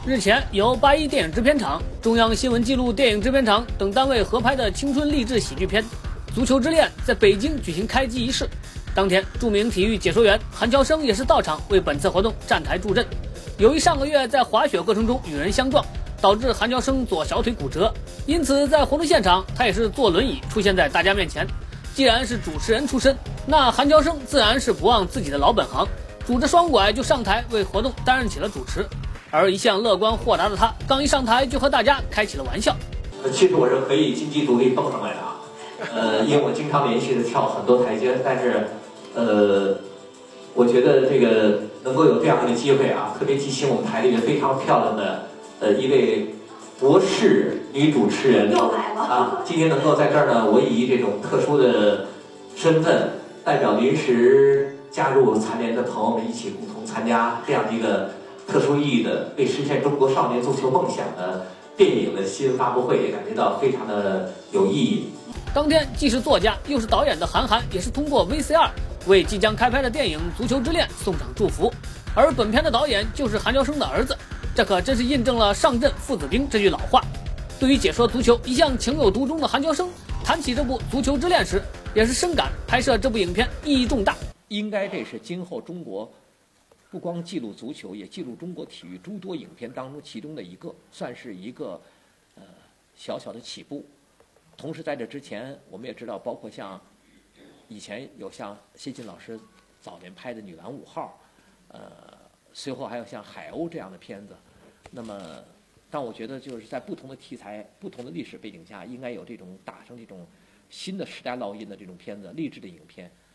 日前，由八一电影制片厂、中央新闻纪录电影制片厂等单位合拍的青春励志喜剧片《足球之恋》在北京举行开机仪式。当天，著名体育解说员韩乔生也是到场为本次活动站台助阵。由于上个月在滑雪过程中与人相撞，导致韩乔生左小腿骨折，因此在活动现场他也是坐轮椅出现在大家面前。既然是主持人出身，那韩乔生自然是不忘自己的老本行，拄着双拐就上台为活动担任起了主持。而一向乐观豁达的他，刚一上台就和大家开起了玩笑。 其实我是可以经济独立蹦上来的，因为我经常连续的跳很多台阶，但是，我觉得这个能够有这样的一个机会啊，特别激起我们台里面非常漂亮的一位博士女主持人啊，今天能够在这儿呢，我以这种特殊的身份，代表临时加入残联的朋友们一起共同参加这样的一个特殊意义的为实现中国少年足球梦想的电影的新闻发布会，也感觉到非常的有意义。 当天既是作家又是导演的韩寒，也是通过 VCR 为即将开拍的电影《足球之恋》送上祝福。而本片的导演就是韩乔生的儿子，这可真是印证了上阵父子兵这句老话。对于解说足球一向情有独钟的韩乔生，谈起这部《足球之恋》时，也是深感拍摄这部影片意义重大。 应该这是今后中国不光记录足球，也记录中国体育诸多影片当中其中的一个，算是一个小小的起步。同时在这之前，我们也知道，包括像以前有像谢晋老师早年拍的《女篮5号》，随后还有像《海鸥》这样的片子。那么，但我觉得就是在不同的题材、不同的历史背景下，应该有这种打上这种新的时代烙印的这种片子、励志的影片。